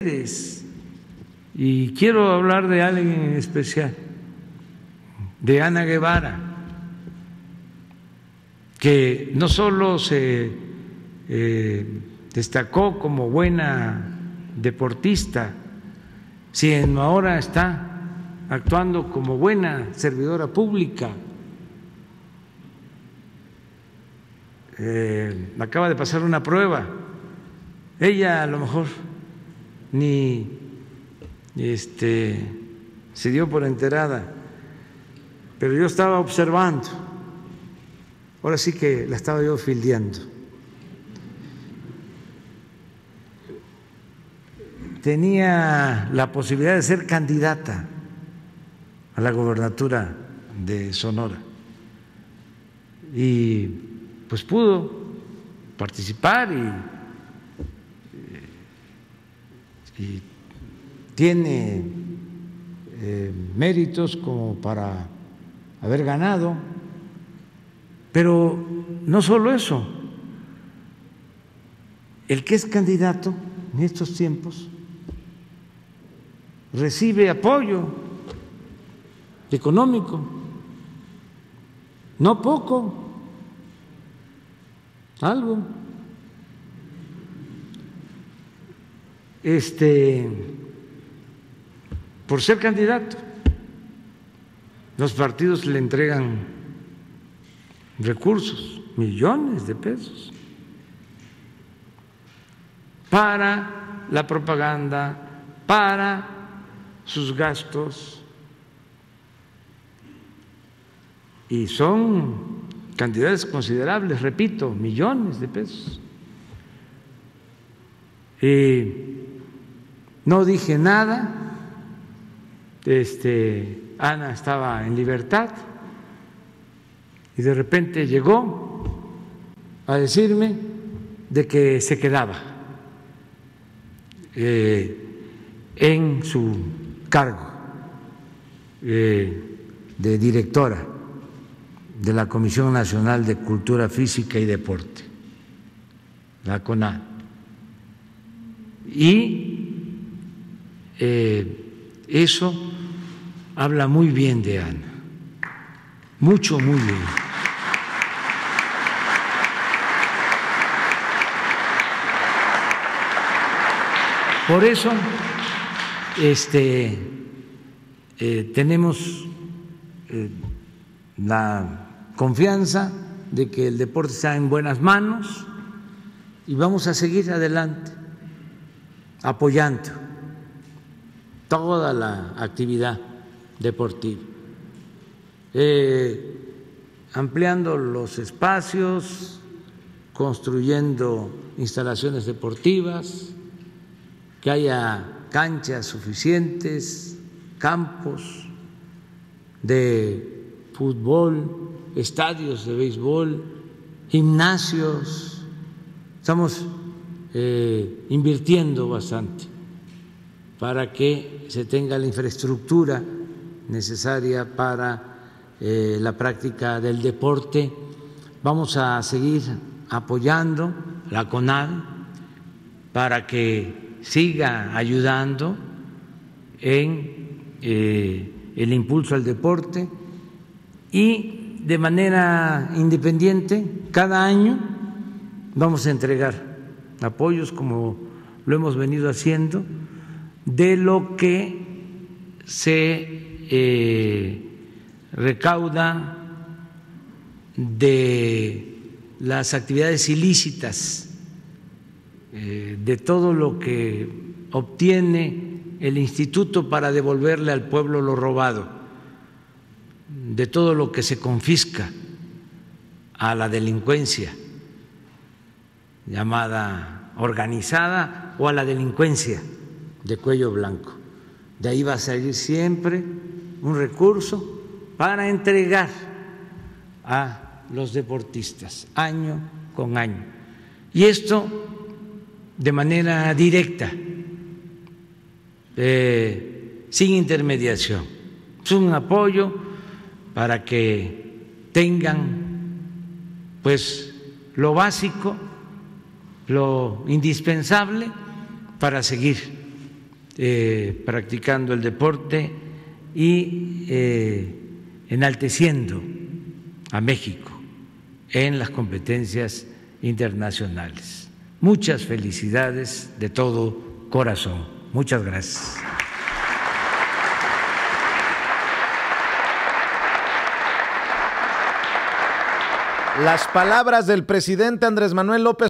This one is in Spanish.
Y quiero hablar de alguien en especial, de Ana Guevara, que no solo se destacó como buena deportista, sino ahora está actuando como buena servidora pública. Acaba de pasar una prueba. Ella a lo mejor ni se dio por enterada, pero yo estaba observando. Ahora sí que la estaba yo fildeando. Tenía la posibilidad de ser candidata a la gobernatura de Sonora y pues pudo participar y tiene méritos como para haber ganado, pero no solo eso, el que es candidato en estos tiempos recibe apoyo económico, no poco, algo. Por ser candidato, los partidos le entregan recursos, millones de pesos, para la propaganda, para sus gastos, y son cantidades considerables, repito, millones de pesos. No dije nada. Ana estaba en libertad y de repente llegó a decirme de que se quedaba en su cargo de directora de la Comisión Nacional de Cultura Física y Deporte, la CONAD. Y eso habla muy bien de Ana, mucho, muy bien. Por eso tenemos la confianza de que el deporte está en buenas manos y vamos a seguir adelante apoyando toda la actividad deportiva, ampliando los espacios, construyendo instalaciones deportivas, que haya canchas suficientes, campos de fútbol, estadios de béisbol, gimnasios. Estamos invirtiendo bastante para que se tenga la infraestructura necesaria para la práctica del deporte. Vamos a seguir apoyando la CONAD para que siga ayudando en el impulso al deporte y de manera independiente cada año vamos a entregar apoyos como lo hemos venido haciendo de lo que se recauda de las actividades ilícitas, de todo lo que obtiene el instituto para devolverle al pueblo lo robado, de todo lo que se confisca a la delincuencia llamada organizada o a la delincuencia de cuello blanco. De ahí va a salir siempre un recurso para entregar a los deportistas año con año. Y esto de manera directa, sin intermediación. Es un apoyo para que tengan pues lo básico, lo indispensable para seguir practicando el deporte y enalteciendo a México en las competencias internacionales. Muchas felicidades de todo corazón. Muchas gracias. Las palabras del presidente Andrés Manuel López